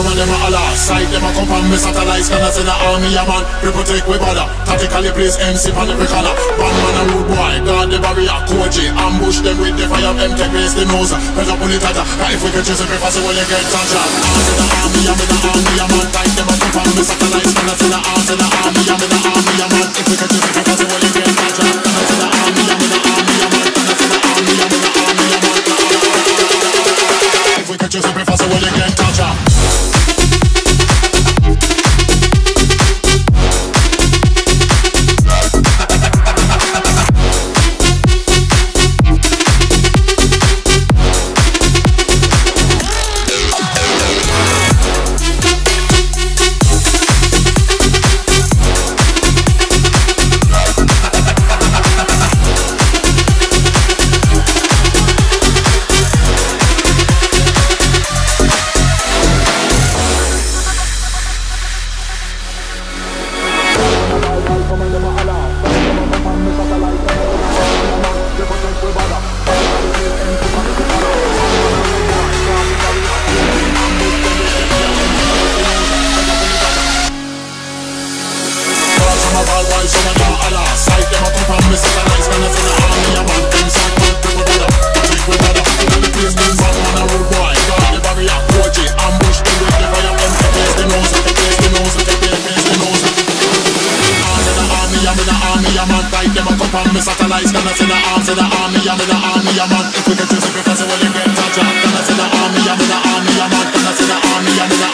some of them a holla. Sight them a come from me satellites, can I say the army a man. We protect we bother, tactically place MC on every corner. Bandman and rude boy, guard the barrier, Koji. Ambush them with the fire, empty place the nose. Better pull it at her, if we can chase it, preface when you get touched. Arms in the army, I'm in the army a man. Tight them a come from me satellites, can I say the arms in the army, I'm in the army a man. If we can chase it, preface when you get touched. Can I say the army, I'm in the army a man. Can I say the army, I'm in the army a man. If we can chase it, preface when you get touched. Satellites, can I say the arms of the army, I'm in the army, I'm on. If we can choose it, because when you get touched, can I say the army, I'm in the army, I'm on. Can I say the army, I'm in the